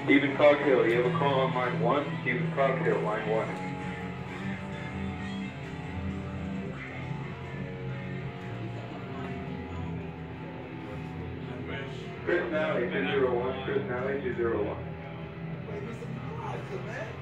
Stephen Coghill, you have a call on line 1. Stephen Coghill, line 1. Chris Nally, 201. Chris Nally, 201.